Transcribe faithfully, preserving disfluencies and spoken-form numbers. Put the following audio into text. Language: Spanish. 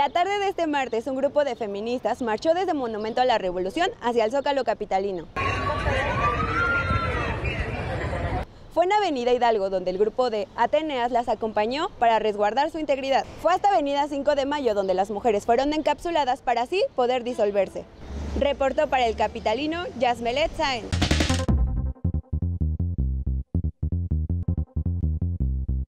La tarde de este martes, un grupo de feministas marchó desde Monumento a la Revolución hacia el Zócalo capitalino. Fue en Avenida Hidalgo donde el grupo de Ateneas las acompañó para resguardar su integridad. Fue hasta Avenida cinco de Mayo donde las mujeres fueron encapsuladas para así poder disolverse. Reportó para El Capitalino, Yasmelet Sáenz.